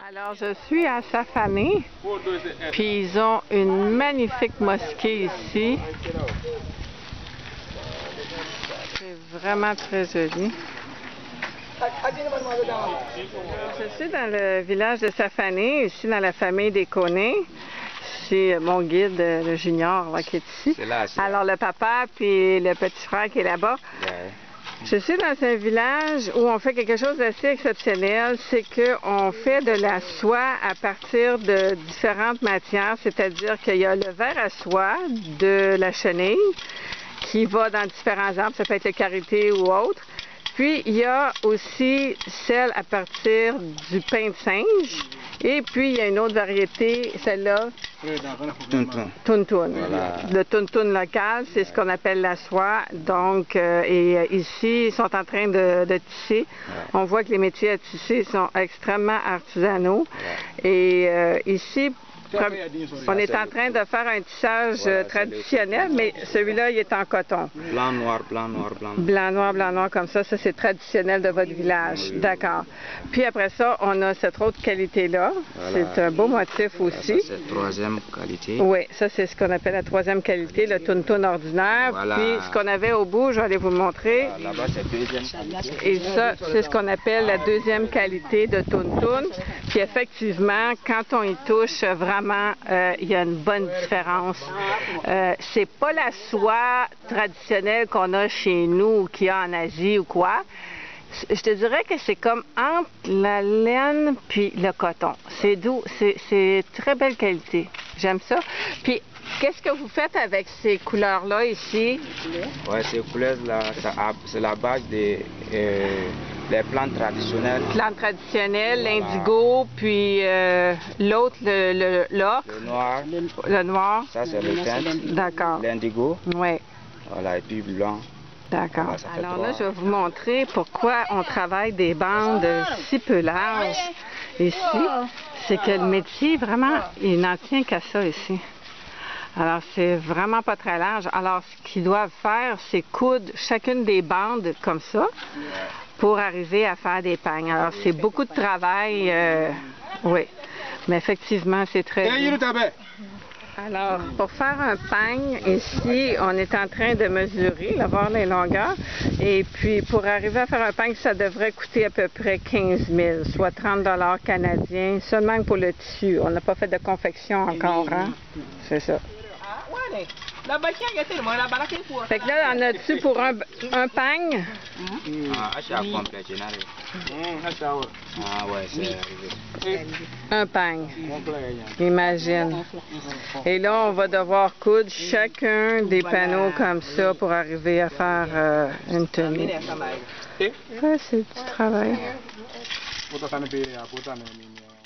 Alors, je suis à Safané, puis ils ont une magnifique mosquée ici. C'est vraiment très joli. Je suis dans le village de Safané, ici dans la famille des Koné. C'est mon guide, le junior, là, qui est ici. Alors, le papa puis le petit frère qui est là-bas. Je suis dans un village où on fait quelque chose d'assez exceptionnel, c'est qu'on fait de la soie à partir de différentes matières, c'est-à-dire qu'il y a le verre à soie de la chenille qui va dans différents arbres, ça peut être le karité ou autre. Puis il y a aussi celle à partir du pain de singe. Et puis il y a une autre variété, celle-là, Tuntun. Voilà. Le Tuntun local, c'est ce qu'on appelle la soie. Donc, ici, ils sont en train de tisser. On voit que les métiers à tisser sont extrêmement artisanaux. Et ici, on est en train de faire un tissage traditionnel, mais celui-là, il est en coton. Blanc, noir, blanc, noir, blanc. Blanc, noir, blanc, noir, comme ça c'est traditionnel de votre village. Oui. D'accord. Puis après ça, on a cette autre qualité-là. Voilà. C'est un beau motif aussi. C'est la troisième qualité. Oui, ça c'est ce qu'on appelle la troisième qualité, le tuntun ordinaire. Voilà. Puis ce qu'on avait au bout, je vais aller vous le montrer. Là-bas, c'est deuxième qualité. Et ça, c'est ce qu'on appelle la deuxième qualité de tuntun. Puis effectivement, quand on y touche, vraiment, il y a une bonne différence. C'est pas la soie traditionnelle qu'on a chez nous ou qu'il y a en Asie ou quoi. Je te dirais que c'est comme entre la laine puis le coton. C'est doux, c'est très belle qualité. J'aime ça. Puis, qu'est-ce que vous faites avec ces couleurs-là ici? Oui, ces couleurs-là, c'est la base des les plantes traditionnelles. Plantes traditionnelles, l'indigo, puis l'autre, l'ocre. Le noir. Le noir. Ça, c'est le teinte. D'accord. L'indigo. Oui. Voilà, et puis blanc. D'accord. Alors là, je vais vous montrer pourquoi on travaille des bandes si peu larges ici. C'est que le métier, vraiment, il n'en tient qu'à ça ici. Alors, c'est vraiment pas très large. Alors, ce qu'ils doivent faire, c'est coudre chacune des bandes comme ça pour arriver à faire des pagnes. Alors, c'est beaucoup de travail, oui. Mais effectivement, c'est très bien. Alors, pour faire un pagne, ici, on est en train de mesurer, là, voir les longueurs. Et puis, pour arriver à faire un pagne, ça devrait coûter à peu près 15 000, soit 30 $ canadiens, seulement pour le tissu. On n'a pas fait de confection encore, hein? C'est ça. Fait que là, on a dessus pour un pagne. Un pagne. Imagine. Et là, on va devoir coudre chacun des panneaux comme ça pour arriver à faire une tenue. Ça, c'est du travail.